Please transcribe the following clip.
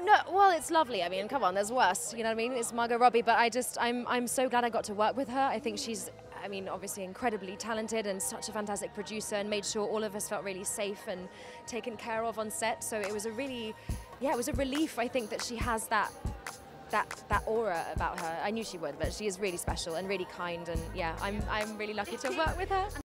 no, well, it's lovely. I mean, come on, there's worse. You know what I mean? It's Margot Robbie, but I'm so glad I got to work with her. I think she's, I mean, obviously incredibly talented and such a fantastic producer, and made sure all of us felt really safe and taken care of on set. So it was a really, yeah, it was a relief. I think that she has that aura about her. I knew she would, but she is really special and really kind, and yeah, I'm really lucky to work with her.